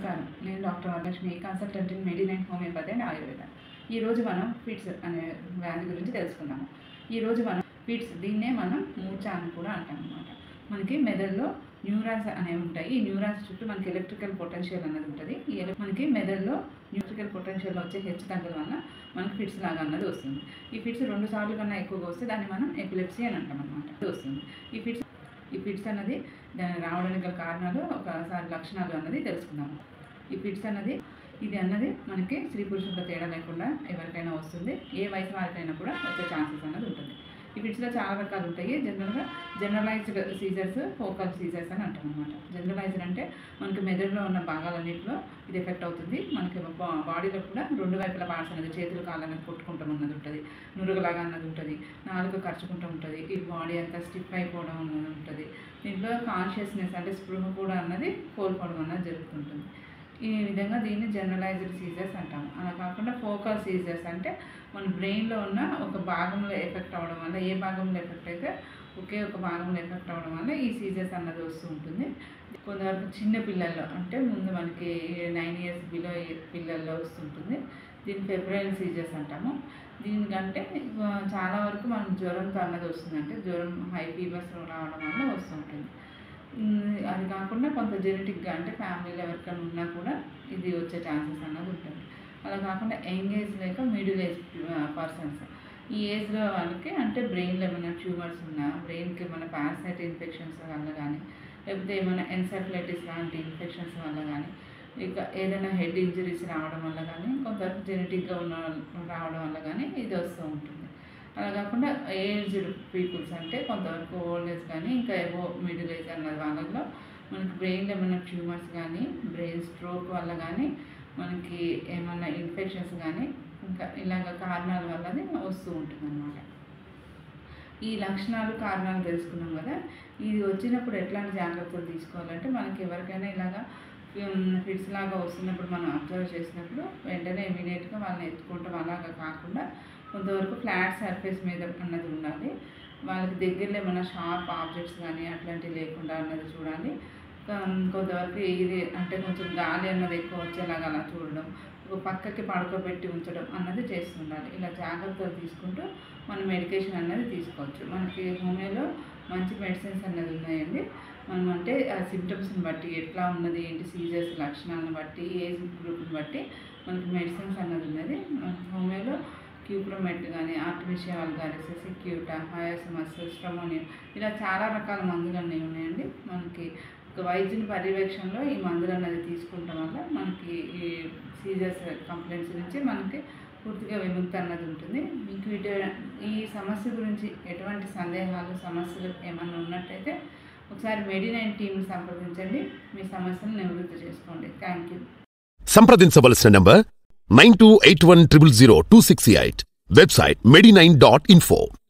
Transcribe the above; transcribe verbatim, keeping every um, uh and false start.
నమస్కారం. నేను doctor Varalakshmi, consultant in Medinine homeopathy and Ayurveda. ఈరోజు మనం ఫిట్స్ అనే వ్యాధి గురించి తెలుసుకుందాము. ఈరోజు మనం ఫిట్స్ దీన్నే మనం మూర్ఛ అని కూడా అంటాం అన్నమాట. మనకి మెదడులో న్యూరాన్స్ అనేవి ఉంటాయి. ఈ న్యూరాన్స్ చుట్టూ మనకి ఎలక్ట్రికల్ పొటెన్షియల్ అన్నది ఉంటుంది. ఈ మనకి మెదడులో న్యూట్రికల్ పొటెన్షియల్ వచ్చే హెచ్చు తగ్గల వల్ల మనకి ఫిట్స్ లాగా అన్నది వస్తుంది. ఈ ఫిట్స్ రెండు సార్లు కన్నా ఎక్కువగా వస్తే దాన్ని మనం ఎపిలెప్సీ అని అంటాం అన్నమాట. వస్తుంది ఈ ఫిట్స్ ఈ ఫిట్స్ అన్నది దాని రావడానికి గల కారణాలు ఒకసారి లక్షణాలు అన్నది తెలుసుకుందాము. ఈ ఫిట్స్ అన్నది ఇది అన్నది మనకి స్త్రీ పురుషులతో తేడా లేకుండా ఎవరికైనా వస్తుంది. ఏ వయసు వారికైనా కూడా వచ్చే ఛాన్సెస్ అన్నది ఉంటుంది. ఈ ఫిట్స్లో చాలా రకాలు ఉంటాయి. జనరల్గా జనరలైజ్డ్ సీజర్స్, ఫోకల్ సీజర్స్ అని అంటాం అనమాట. జనరలైజ్డ్ అంటే మనకి మెదడులో ఉన్న భాగాలన్నింటిలో ఇది ఎఫెక్ట్ అవుతుంది. మనకి బాడీలో కూడా రెండు వైపుల పార్ట్స్ అనేది చేతులు కాళ్ళు అనేది కొట్టుకుంటాం అన్నది ఉంటుంది, నురుగులాగా అన్నది ఉంటుంది, నాలుగు ఖర్చుకుంటూ ఉంటుంది, ఈ బాడీ అంతా స్టిఫ్ అయిపోవడం అన్నది ఉంటుంది. దీంట్లో కాన్షియస్నెస్ అంటే స్పృహ కూడా అన్నది కోల్పోవడం అన్నది జరుగుతుంటుంది. ఈ విధంగా దీన్ని జనరలైజ్డ్ సీజర్స్ అంటాము. అలా కాకుండా ఫోకల్ సీజర్స్ అంటే మన బ్రెయిన్లో ఉన్న ఒక భాగంలో ఎఫెక్ట్ అవ్వడం వల్ల, ఏ భాగంలో ఎఫెక్ట్ అయితే ఒకే ఒక భాగంలో ఎఫెక్ట్ అవ్వడం వల్ల ఈ సీజర్స్ అన్నది వస్తూ ఉంటుంది. కొంతవరకు చిన్న పిల్లల్లో అంటే ముందు మనకి నైన్ ఇయర్స్ బిలో పిల్లల్లో వస్తుంటుంది. దీన్ని ఫెబ్రైల్ సీజర్స్ అంటాము. దీనికంటే చాలా వరకు మనం జ్వరంతో అన్నది వస్తుంది. అంటే జ్వరం హై ఫీవర్స్ రావడం వల్ల వస్తుంటుంది. అది కాకుండా కొంత జెనెటిక్గా అంటే ఫ్యామిలీలో ఎవరికైనా ఉన్నా కూడా ఇది వచ్చే ఛాన్సెస్ అన్నది ఉంటుంది. అలా కాకుండా యంగ్ ఏజ్ లేక మిడిల్ ఏజ్ పర్సన్స్, ఈ ఏజ్లో వాళ్ళకి అంటే బ్రెయిన్లో ఏమైనా ట్యూమర్స్ ఉన్నా, బ్రెయిన్కి ఏమైనా పారాసైట్ ఇన్ఫెక్షన్స్ వల్ల కానీ, లేకపోతే ఏమైనా ఎన్సెఫలైటిస్ లాంటి ఇన్ఫెక్షన్స్ వల్ల కానీ, ఇక ఏదైనా హెడ్ ఇంజరీస్ రావడం వల్ల కానీ, కొంతవరకు జెనెటిక్గా ఉన్న రావడం వల్ల కానీ ఇది వస్తూ ఉంటుంది. అలా కాకుండా ఏజ్డ్ పీపుల్స్ అంటే కొంతవరకు ఓల్డ్ ఏజ్ కానీ ఇంకా ఏవో మిడిల్ ఏజ్ అన్న వాళ్ళలో మనకి బ్రెయిన్లో ఏమైనా ట్యూమర్స్ కానీ, బ్రెయిన్ స్ట్రోక్ వల్ల కానీ, మనకి ఏమైనా ఇన్ఫెక్షన్స్ కానీ ఇంకా ఇలాగ కారణాల వల్ల అది వస్తూ ఉంటుంది అన్నమాట. ఈ లక్షణాలు కారణాలు తెలుసుకున్నాం కదా. ఇది వచ్చినప్పుడు ఎట్లాంటి జాగ్రత్తలు తీసుకోవాలంటే, మనకి ఎవరికైనా ఇలాగా ఫిట్స్ లాగా వస్తున్నప్పుడు మనం అబ్జర్వ్ చేసినప్పుడు వెంటనే ఇమీడియట్గా వాళ్ళని ఎత్తుకుంటాం. అలాగా కాకుండా కొంతవరకు ఫ్లాట్ సర్ఫేస్ మీద అన్నది ఉండాలి. వాళ్ళకి దగ్గరలో ఏమైనా షార్ప్ ఆబ్జెక్ట్స్ కానీ అట్లాంటివి లేకుండా అన్నది చూడాలి. కొంతవరకు ఇది అంటే కొంచెం గాలి అన్నది ఎక్కువ వచ్చేలాగా అలా చూడడం, ఒక పక్కకి పడుకోబెట్టి ఉంచడం అన్నది చేస్తుండాలి. ఇలా జాగ్రత్తలు తీసుకుంటూ మనం మెడికేషన్ అన్నది తీసుకోవచ్చు. మనకి హోమియోలో మంచి మెడిసిన్స్ అన్నది ఉన్నాయండి. మనం అంటే ఆ సిమ్టమ్స్ని బట్టి ఎట్లా ఉన్నది ఏంటి సీజర్స్ లక్షణాలను బట్టి ఏజ్ గ్రూప్ని బట్టి మనకి మెడిసిన్స్ అన్నది ఉన్నది. హోమియోలో క్యూప్రోమెట్ కానీ, ఆర్టిఫిషియల్ వల్గారిస్, సిక్యూటా, హయాసిమస్, స్ట్రమోనియం ఇలా చాలా రకాల మందులు అనేవి ఉన్నాయండి. మనకి ఒక వైద్యుని పర్యవేక్షణలో ఈ మందులు అన్నది తీసుకుంటాం వల్ల మనకి ఈ సీజర్స్ కంప్లైంట్స్ నుంచి మనకి పూర్తిగా విముక్తి అన్నది ఉంటుంది. మీకు వీటి ఈ సమస్య గురించి ఎటువంటి సందేహాలు సమస్యలు ఏమన్నా ఉన్నట్టయితే ఒకసారి మెడినైన్ టీంని సంప్రదించండి. మీ సమస్యను నివృత్తి చేసుకోండి. Thank you. సంప్రదించవలసిన number nine two eight one triple zero two six eight. Website medinine dot info.